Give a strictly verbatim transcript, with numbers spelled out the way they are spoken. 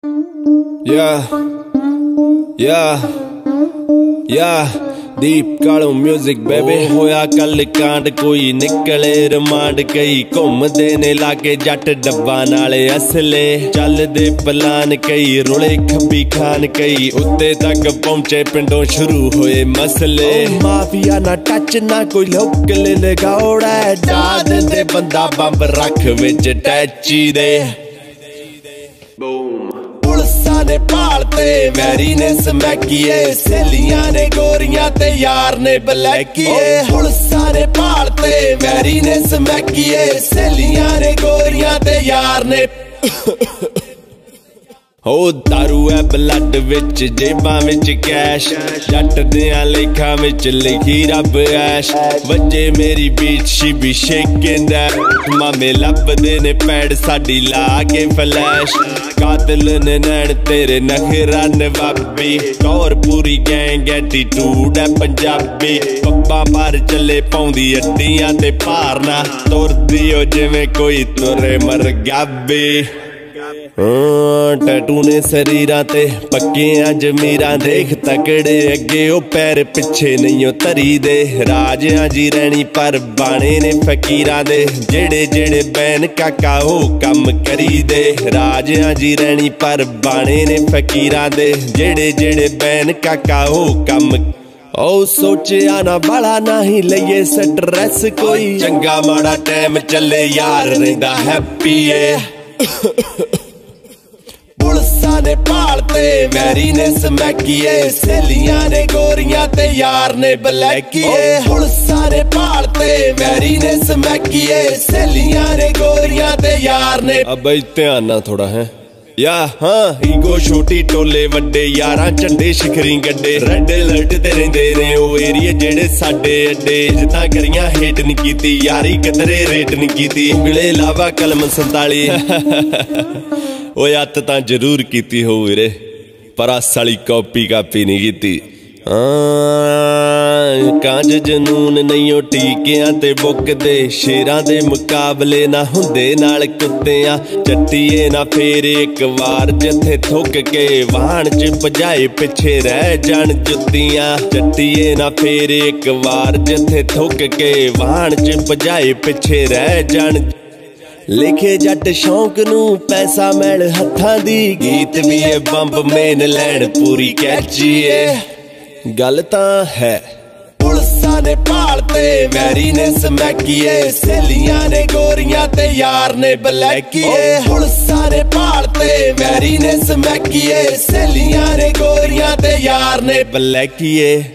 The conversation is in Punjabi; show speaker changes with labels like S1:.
S1: Yeah, yeah, yeah. Deep ਕਾਲੋ music baby ਹੋਇਆ ਕੱਲ ਕਾਂਡ ਕੋਈ ਨਿਕਲੇ ਰਮਾਂਡ ਕਈ ਘੁੰਮਦੇ ਨੇ ਲਾਗੇ ਜੱਟ ਡੱਬਾਂ ਨਾਲੇ ਅਸਲੇ ਚੱਲਦੇ ਪਲਾਨ ਕਈ ਰੁਲੇ ਖੱਬੀ ਖਾਨ ਕਈ ਉੱਤੇ ਤੱਕ ਪਹੁੰਚੇ ਪਿੰਡੋਂ ਸ਼ੁਰੂ ਹੋਏ ਮਸਲੇ ਮਾਫੀਆ ਨਾ ਟੱਚ ਨਾ ਕੋਈ ਲੋਕਲ ਲਗਾਉੜਾ ਡਾ ਦਿੰਦੇ ਬੰਦਾ ਬੰਬ ਰੱਖ ਵਿੱਚ ਟੈਚੀ ਦੇ ਬੂਮ ਪੁਲਸਾਂ ਨੇ ਭਾਲਤੇ ਵੈਰੀ ਨੇ ਸਮੈਕੀਏ ਸਹੇਲੀਆਂ ਨੇ ਗੋਰੀਆਂ ਤੇ ਯਾਰ ਨੇ ਬਲੈਕੀਏ ਪੁਲਸਾਂ ਨੇ ਭਾਲਤੇ ਵੈਰੀ ਨੇ ਸਮੈਕੀਏ ਸਹੇਲੀਆਂ ਨੇ ਗੋਰੀਆਂ ਤੇ ਯਾਰ ਨੇ ਹੋ ਦਾਰੂ ਹੈ ਬਲੱਡ ਵਿੱਚ ਜੇਬਾਂ ਵਿੱਚ ਕੈਸ਼ ਜੱਟ ਦਿਆਂ ਲੇਖਾਂ ਵਿੱਚ ਲਿਖੀ ਰੱਬ ਐਸ਼ ਵੱਜੇ ਮੇਰੀ ਬੀਚ ਸ਼ੀ ਬੀ ਸ਼ੇਕਿੰਗ ਦੈਟ ਮਾਮੇ ਲੱਭਦੇ ਨੇ ਪੈੜ ਸਾਡੀ ਲਾ ਕੇ ਫਲੈਸ਼ ਕਾਤਲ ਨੇ ਨੈਣ ਤੇਰੇ ਨਖਰਾ ਨਵਾਬੀ ਟੌਰ ਪੂਰੀ ਗੈਂਗ ਐਟੀਟਿਊਡ ਹੈ ਪੰਜਾਬੀ ਪੱਪਾਂ ਪਰ ਚੱਲੇ ਪਾਉਂਦੀ ਅੱਡੀਆਂ ਤੇ ਭਾਰਨਾ ਤੁਰਦੀ ਓ ਜਿਵੇਂ ਕੋਈ ਤੁਰੇ ਮਰ ਗਾਬੀ ਟੈਟੂ ਨੇ ਸਰੀਰਾਂ ਤੇ ਪੱਕੀਆਂ ਜ਼ਮੀਰਾਂ ਦੇਖ ਤਕੜੇ ਅੱਗੇ ਉਹ ਪੈਰ ਪਿੱਛੇ ਨਹੀਂ ਉਹ ਧਰੀ ਦੇ ਰਾਜਿਆਂ ਜੀ ਰਹਿਣੀ ਪਰ ਬਾਣੇ ਨੇ ਫਕੀਰਾਂ ਦੇ ਜਿਹੜੇ ਜਿਹੜੇ ਬੈਨ ਕਾਕਾ ਉਹ ਕੰਮ ਕਰੀ ਦੇ ਰਾਜਿਆਂ ਜੀ ਰਹਿਣੀ ਪਰ ਬਾਣੇ ਨੇ ਫਕੀਰਾਂ ਦੇ ਜਿਹੜੇ ਜਿਹੜੇ ਬੈਨ ਕਾਕਾ ਉਹ ਕੰਮ ਉਹ ਸੋਚਿਆ ਨਾ ਬਾਲਾ ਨਹੀਂ ਲਈਏ ਸਟ੍ਰੈਸ ਕੋਈ ਚੰਗਾ ਮਾੜਾ ਟਾਈਮ ਚੱਲੇ ਯਾਰ ਰਹਿੰਦਾ ਹੈਪੀ ਏ ਪੁਲਸਾਂ ਨੇ ਭਾਲਤੇ ਵੈਰੀ ਨੇ ਸਮੈਕੀਏ ਸਹੇਲੀਆਂ ਨੇ ਗੋਰੀਆਂ ਤੇ ਯਾਰ ਨੇ ਬਲੈਕੀਏ ਪੁਲਸਾਂ ਨੇ ਭਾਲਤੇ ਵੈਰੀ ਨੇ ਸਮੈਕੀਏ ਸਹੇਲੀਆਂ ਨੇ ਗੋਰੀਆਂ ਤੇ ਯਾਰ ਨੇ ਆ ਬਈ ਧਿਆਨ ਨਾਲ ਥੋੜਾ ਹੈ ਯਾ ਹਾਂ ਈਗੋ ਛੋਟੀ ਟੋਲੇ ਵੱਡੇ ਯਾਰਾਂ ਝੰਡੇ ਸ਼ਿਖਰੀ ਗੱਡੇ ਰੈੱਡ ਅਲਰਟ ਤੇ ਰਹਿੰਦੇ ਨੇ ਉਹ ਏਰੀਏ ਜਿਹੜੇ ਸਾਡੇ ਅੱਡੇ ਜਿੱਦਾਂ ਕਰੀਆਂ ਹੇਟ ਨਹੀਂ ਕੀਤੀ ਯਾਰੀ ਕਿਧਰੇ ਰੇਟ ਨਹੀਂ ਕੀਤੀ ਉਂਗਲੇ ਲਾਵਾ ਕਲਮ ਸੰਤਾਲੀ ਓਏ ਅੱਤ ਤਾਂ ਜ਼ਰੂਰ ਕੀਤੀ ਹੋਊ ਵੀਰੇ ਪਰ ਆਸ ਵਾਲੀ ਕਾਪੀ ਕਾਪੀ ਨਹੀਂ ਕੀਤੀ ਕਾਂਜ ਜਨੂਨ ਨਹੀਂ ਉਹ ਟੀਕਿਆਂ ਤੇ ਬੁੱਕਦੇ ਸ਼ੇਰਾਂ ਦੇ ਮੁਕਾਬਲੇ ਨਾ ਹੁੰਦੇ ਨਾਲ ਕੁੱਤਿਆਂ ਚੱਟੀਏ ਨਾ ਫੇਰ ਇੱਕ ਵਾਰ ਜਿੱਥੇ ਥੁੱਕ ਕੇ ਵਾਹਣ ਚ ਭਜਾਏ ਪਿੱਛੇ ਰਹਿ ਜਾਣ ਜੁੱਤੀਆਂ ਚੱਟੀਏ ਨਾ ਫੇਰ ਇੱਕ ਵਾਰ ਜਿੱਥੇ ਥੁੱਕ ਕੇ ਵਾਹਣ ਚ ਭਜਾਏ ਪਿੱਛੇ ਰਹਿ ਜਾਣ ਲਿਖੇ ਜੱਟ ਸ਼ੌਂਕ ਨੂੰ ਪੈਸਾ ਮੈਲ ਹੱਥਾਂ ਦੀ ਗੀਤ ਵੀ ਇਹ ਬੰਬ ਮੇਨ ਲੈਣ ਪੂਰੀ ਕੈਚੀ ਏ ਗੱਲ ਤਾਂ ਹੈ ਪੁਲਸਾਂ ਨੇ ਭਾਲਤੇ ਵੈਰੀ ਨੇ ਸਮੈਕੀਏ ਸਹੇਲੀਆਂ ਨੇ ਗੋਰੀਆਂ ਤੇ ਯਾਰ ਨੇ ਬਲੈਕੀਏ ਪੁਲਸਾਂ ਨੇ ਭਾਲਤੇ ਵੈਰੀ ਨੇ ਸਮੈਕੀਏ ਸਹੇਲੀਆਂ ਨੇ ਗੋਰੀਆਂ ਤੇ ਯਾਰ ਨੇ ਬਲੈਕੀਏ